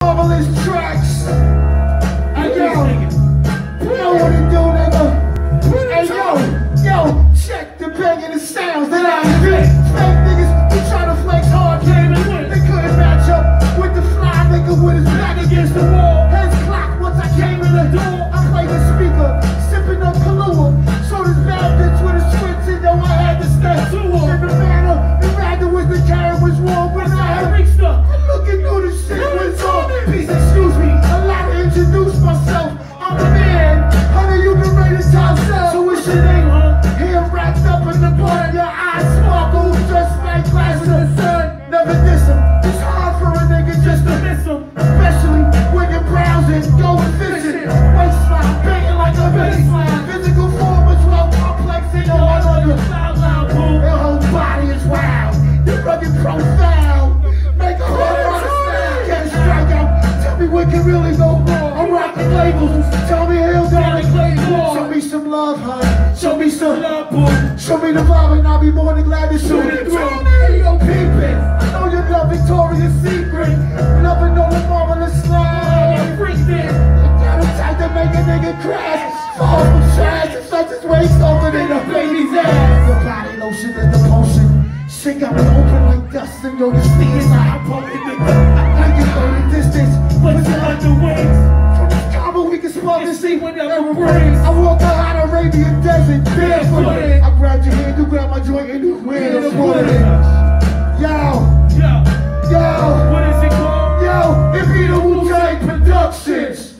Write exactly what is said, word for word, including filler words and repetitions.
marvelous tracks. Hey yo, you know what it do, nigga? Hey yo, yo, check the banging the sounds that I spit. Fake niggas who try to flex hard, came and win. They couldn't match up with the fly nigga with his back against the wall. Heads clocked once I came in the door. I played the speaker, sipping up Kahlua. So this bad bitch with a switch and yo, I had to step to her. In the manner, the matter was the carrot was wrong, but I had reached up. I'm looking through the shit was on. Please excuse me, allow me to introduce myself. I'm a man, honey, you can rate it top shelf. So what's your name, huh? Hair wrapped up in the part of your eyes sparkle just like glasses of the sun. Never diss him, it's hard for a nigga just to miss him. Especially when you're browsing, going fishing. Waistline, banging like a baseline. Physical form is well complex in your heart on your loud, loud boom. Your whole body is wild, you're rugged profound. Make a heart on a sound, can't strike out. Tell me what can really go wrong. I'm rocking labels, tell me hell down and clay ball. Show me some love, hun, show me some love, boy. Show me the vibe and I'll be more than glad to shoot it through. Hey yo, peep it, I know you love Victoria's Secret. Loving all the marvelous slide. I'm freaked in, you got a type to make a nigga crash. Fall from trash and such as waste over in a baby's ass. The body lotion is the potion. Shit got me open like dust and yo, you see it like I'm pumping nigga. I can go the distance, but it's like the wings. From this combo we can spell and see whatever brings. I walk the hot Arabian desert, barefooted. I grabbed your hand, you grabbed my joint and you weird and footed. Yo, yo, yo, what is it called? Yo, it be the Wu-Tang Productions.